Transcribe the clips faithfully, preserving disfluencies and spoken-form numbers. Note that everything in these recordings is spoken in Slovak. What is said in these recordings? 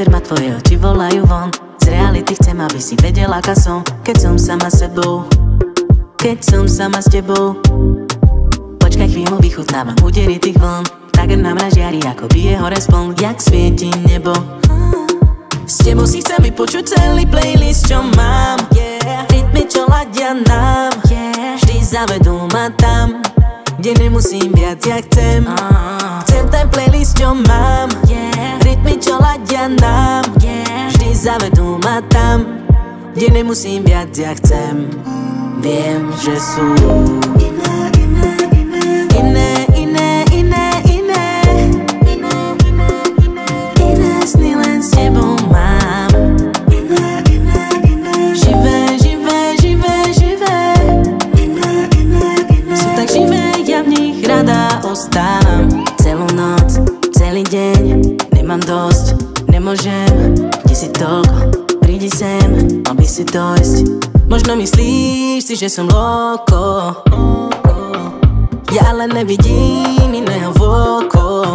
večer ma tvoje oči volajú von. Z reality chcem, aby si vedela, aká som, keď som sama sebou. Keď som sama s tebou. Počkaj chvíľu, vychutnávam údery tých vln. Tak na mňa žiari, ako bije hore spln, jak svieti nebo. S tebou si chcem vypočuť celý playlist, čo mám, yeah. Rytmy, čo ladia nám, yeah. Vždy zavedú ma tam, kde nemusím viac, jak chcem. uh. Chcem ten playlist, čo mám, yeah. Rytmy, čo ladia nám, yeah. Vždy zavedú ma tam, kde nemusím viac, jak chcem. Viem, že sú iné, iné, iné, iné, iné, iné, iné, iné, iné, iné, iné sny len s tebou mám. Iné, iné, iné, živé, živé, živé, živé, iné, iné, iné, sú tak živé, ja v nich rada ostávam. Celú noc, celý deň, nemám dosť, nemôžem, kde si toľko, prídi sem, mal by si dojsť. Možno myslíš si, že som loko, ja ale nevidím iného voko.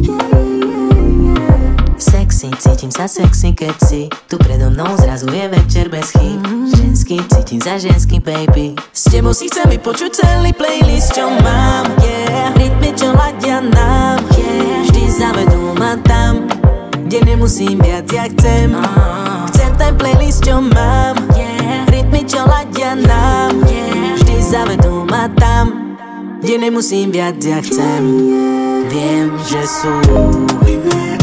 Sexy, cítim sa sexy, keď si tu predo mnou, zrazu je večer bez chýb. Ženský, cítim za ženský, baby. S tebou si chcem vypočuť celý playlist, čo mám, yeah. Rytmy, čo ladia nám, yeah. Vždy zavedú ma tam, kde nemusím viac, jak chcem. Chcem ten playlist, čo mám, yeah. Rytmy, čo ladia nám, yeah. Vždy zavedú ma tam, kde nemusím viac, jak chcem. Viem, že sú iné.